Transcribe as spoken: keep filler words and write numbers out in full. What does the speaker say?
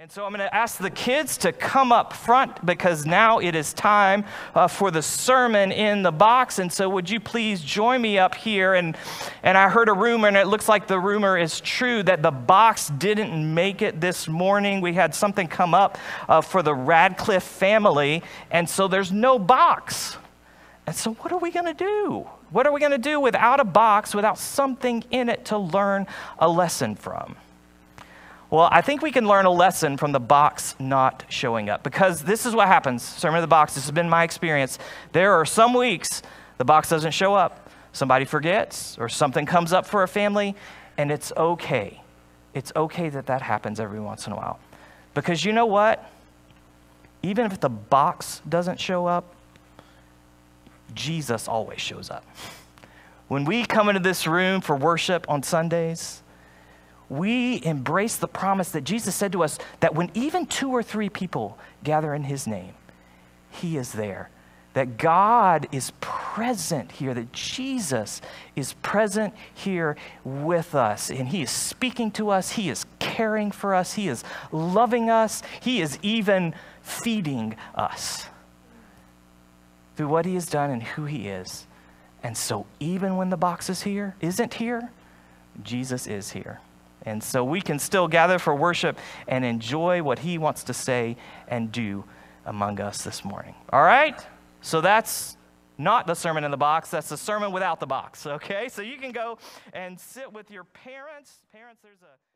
And so I'm going to ask the kids to come up front because now it is time uh, for the sermon in the box. And so would you please join me up here? And, and I heard a rumor, and it looks like the rumor is true, that the box didn't make it this morning. We had something come up uh, for the Radcliffe family, and so there's no box. And so what are we going to do? What are we going to do without a box, without something in it to learn a lesson from? Well, I think we can learn a lesson from the box not showing up, because this is what happens. Sermon of the Box, this has been my experience. There are some weeks the box doesn't show up. Somebody forgets or something comes up for a family, and it's okay. It's okay that that happens every once in a while. Because you know what? Even if the box doesn't show up, Jesus always shows up. When we come into this room for worship on Sundays, we embrace the promise that Jesus said to us that when even two or three people gather in his name, he is there. That God is present here, that Jesus is present here with us. And he is speaking to us, he is caring for us, he is loving us, he is even feeding us through what he has done and who he is. And so even when the box is here, isn't here, Jesus is here. And so we can still gather for worship and enjoy what he wants to say and do among us this morning. All right? So that's not the sermon in the box. That's the sermon without the box, okay? So you can go and sit with your parents. Parents, there's a...